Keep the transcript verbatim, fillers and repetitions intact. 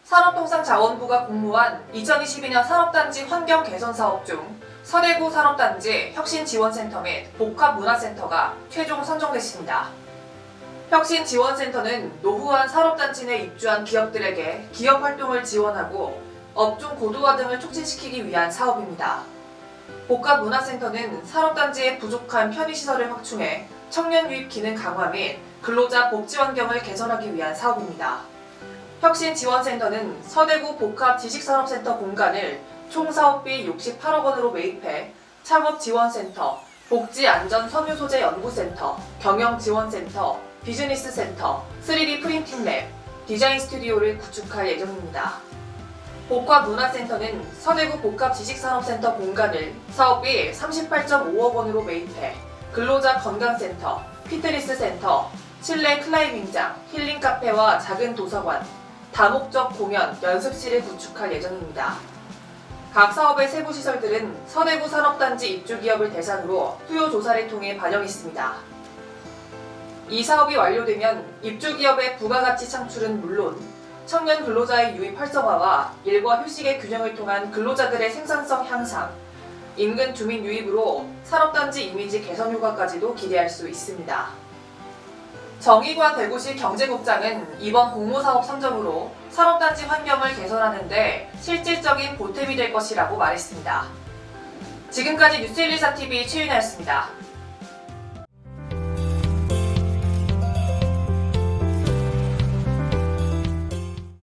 산업통상자원부가 공모한 이천이십이 년 산업단지 환경개선사업 중 서대구 산업단지 혁신지원센터 및 복합문화센터가 최종 선정됐습니다. 혁신지원센터는 노후한 산업단지 내 입주한 기업들에게 기업활동을 지원하고 업종 고도화 등을 촉진시키기 위한 사업입니다. 복합문화센터는 산업단지의 부족한 편의시설을 확충해 청년 유입 기능 강화 및 근로자 복지 환경을 개선하기 위한 사업입니다. 혁신지원센터는 서대구 복합지식산업센터 공간을 총 사업비 육십팔억 원으로 매입해 창업지원센터, 복지안전섬유소재연구센터, 경영지원센터, 비즈니스센터, 쓰리디 프린팅랩, 디자인 스튜디오를 구축할 예정입니다. 복합문화센터는 서대구 복합지식산업센터 공간을 사업비 삼십팔 점 오억 원으로 매입해 근로자 건강센터, 피트니스센터, 실내 클라이밍장, 힐링카페와 작은 도서관, 다목적 공연, 연습실을 구축할 예정입니다. 각 사업의 세부 시설들은 서대구 산업단지 입주기업을 대상으로 수요조사를 통해 반영했습니다. 이 사업이 완료되면 입주기업의 부가가치 창출은 물론 청년 근로자의 유입 활성화와 일과 휴식의 균형을 통한 근로자들의 생산성 향상, 인근 주민 유입으로 산업단지 이미지 개선 효과까지도 기대할 수 있습니다. 정의관 대구시 경제국장은 이번 공모사업 선정으로 산업단지 환경을 개선하는 데 실질적인 보탬이 될 것이라고 말했습니다. 지금까지 뉴스일일사티비 최윤아였습니다.